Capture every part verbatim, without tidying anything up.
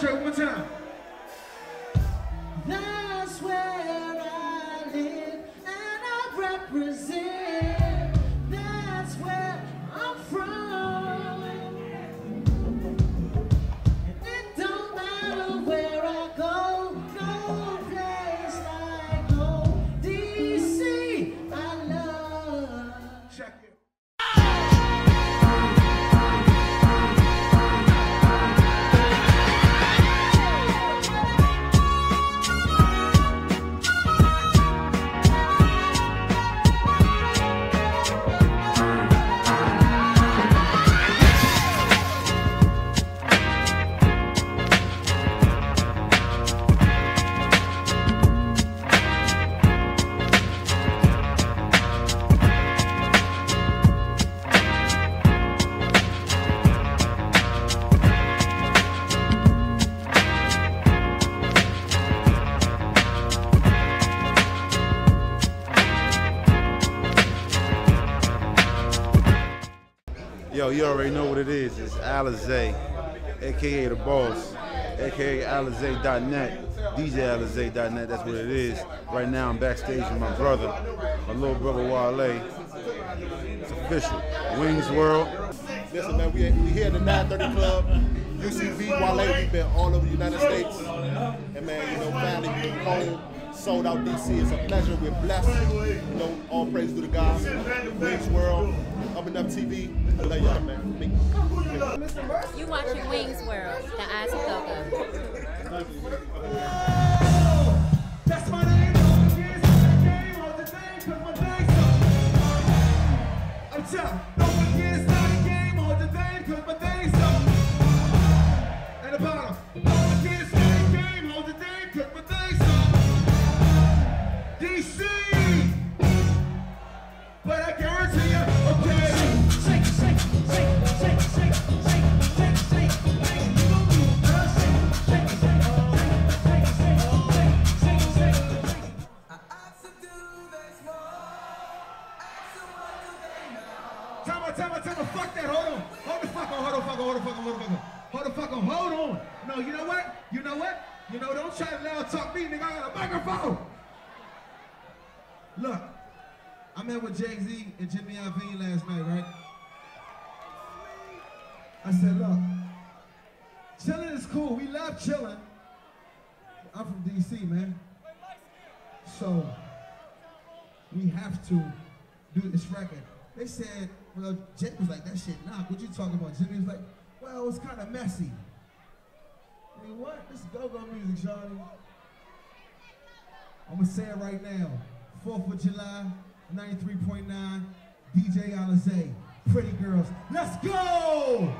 Trey, one more time. That's where I live and I represent. That's where I'm from. And it don't matter where I go, no place like home. D C, I love. Check it. Yo, you already know what it is. It's Alizé, aka The Boss, aka Alizé dot net, D J Alizé dot net, that's what it is. Right now I'm backstage with my brother, my little brother Wale. It's official. Wings World. Listen, man, we, we here at the nine thirty Club, U C B, Wale. We've been all over the United States. And man, you know, finally being home, sold out D C. It's a pleasure. We're blessed. You know, all praise to the God. Wings World, Up and Up T V. I love y'all, man. Me. You watching Wings World, the Eyes of Go-Go. That's my name. I'm tough. Don't forget it's not a game. Hold the thing, cause my thing's up. At the bottom. Don't forget it's not a game. Hold the thing, cause my thing's up. D C. But I guarantee you, okay. Shake, shake, shake, shake, shake, shake, shake, shake, Tell me, tell me, tell me, fuck that, hold on. Hold the fuck on, hold the fuck on, hold the fuck on, hold the fuck on. Hold the fuck on, hold on. No, you know what? You know what? You know, don't try to loud talk me, nigga, I got a microphone. Look, I met with Jay-Z and Jimmy Iovine last night, right? I said, look, chilling is cool, we love chilling. I'm from D C, man. So, we have to do this record. They said, well, Jay was like, that shit knock. What you talking about? Jimmy was like, well, it's kind of messy. I mean, what? This is go-go music, Shawty. I'm going to say it right now. fourth of July, ninety-three point nine, D J Alizé, Pretty Girls. Let's go!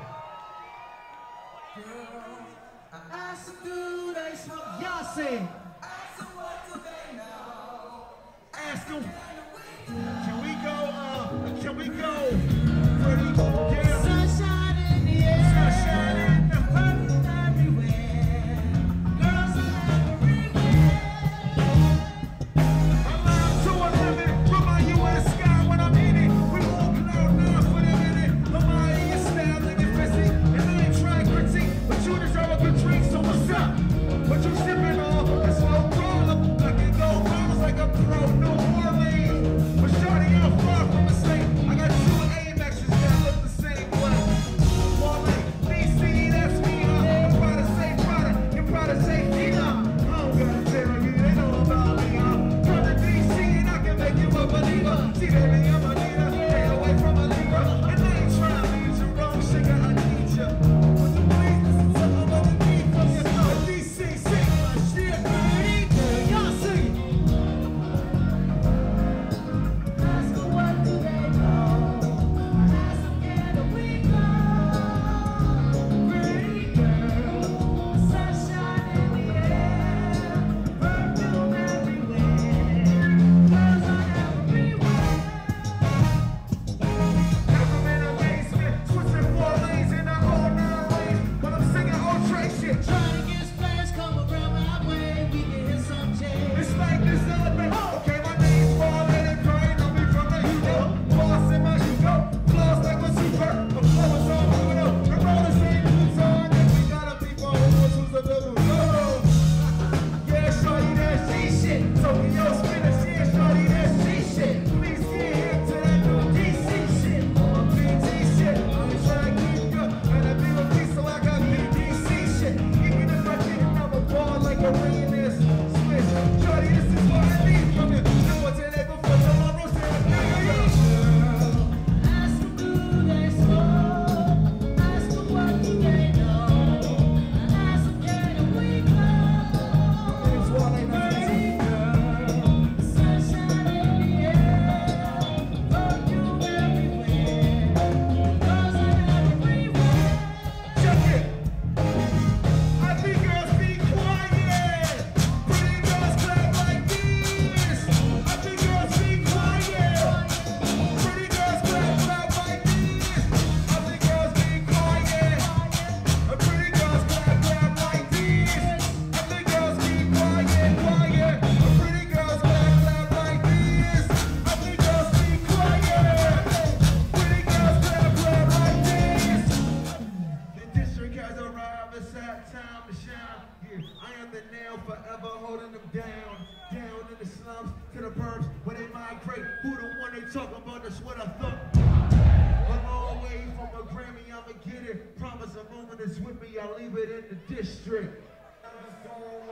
Girl, I asked them, do they smoke? Y'all sing. Ask them, what do they know? Ask them. Can we go, uh, can we go, pretty girls? Sunshine in the air. Sunshine in the purple everywhere. Girls are everywhere. I'm out to eleven from my U S sky when I'm in it. We walk cloud nine for the minute. I'm out in your style, nigga, busy. And I ain't trying to critique, but you deserve a good drink, so what's up? What you sipping on? It's no problem. I can go bounce like a pro, no Orleans. down, down in the slums, to the burbs, where they migrate. Who the one they talking about? That's what I thought. A long way from a Grammy, I'ma get it. Promise a moment is with me, I'll leave it in the district. I'm just going